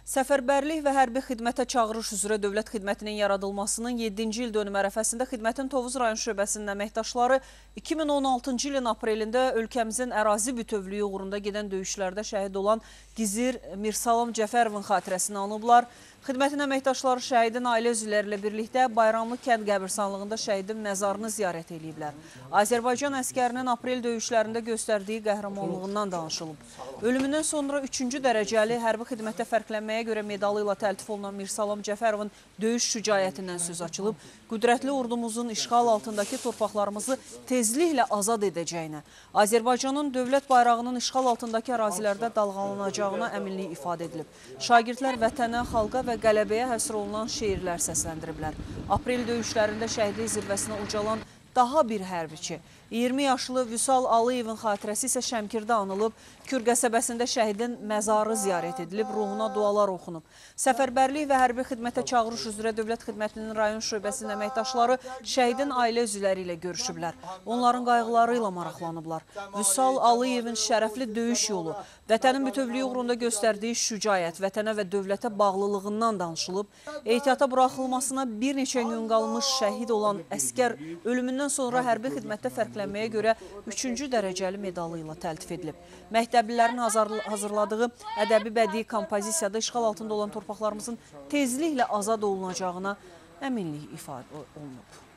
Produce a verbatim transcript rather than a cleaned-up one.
Səfərbərlik və hərbi xidmətə çağırış üzrə dövlət xidmətinin yaradılmasının yeddinci il dönümü ərəfəsində xidmətin Tovuz rayon şöbəsinin əməkdaşları iki min on altıncı ilin aprelində ölkəmizin ərazi bütövlüyü uğrunda gedən döyüşlərdə şəhid olan Gizir Mirsalam Cəfərovun xatirəsini anıblar. Xidmətin əməkdaşları şəhidin ailə üzvləri ilə birlikdə Bayramlı kənd qəbirstanlığında şəhidin məzarını ziyarət ediblər. Azərbaycan əskərinin aprel döyüşlərində göstərdiyi qəhrəmanlığından danışılıb. Ölümündən sonra üçüncü dərəcəli hərbi xidmətə fərqlənməyə görə medalı ilə təltif olunan Mirsalam Cəfərovun döyüş şücaətindən söz açılıb. Qüdrətli ordumuzun işğal altındakı torpaqlarımızı tezliklə azad edəcəyinə, Azərbaycanın dövlət bayrağının işğal altındakı ərazilərdə dalğalanacağına əminlik ifadə edilib. Şagirdlər vətənə, xalqa və qələbəyə həsr olunan şeirlər səsləndiriblər. Aprel döyüşlərində şəhidlik zirvəsinə ucalan daha bir hərbiçi, iyirmi yaşlı Vüsal Alıyevin xatirəsi isə Şəmkirdə anılıb, Kür qəsəbəsində şəhidin məzarı ziyarət edilib, ruhuna dualar oxunub. Səfərbərlik və hərbi xidmətə çağırış üzrə dövlət xidmətinin rayon şöbəsinin əməkdaşları şəhidin ailə üzvləri ilə görüşüblər. Onların qayğıları ilə maraqlanıblar. Vüsal Alıyevin şərəfli döyüş yolu, vətənin bütövlüyü uğrunda göstərdiyi şücaət, vətənə və dövlətə bağlılığından danışılıb, ehtiyata buraxılmasına bir neçə gün qalmış şəhid olan əskər ölümündən sonra hərbi xidmətdə fərqlənməyə görə üçüncü dərəcəli medalı ilə təltif edilib. Məktəblilərin hazırladığı ədəbi bədii kompozisiyada işğal altında olan torpaqlarımızın tezliklə azad olunacağına əminlik ifadə olunub.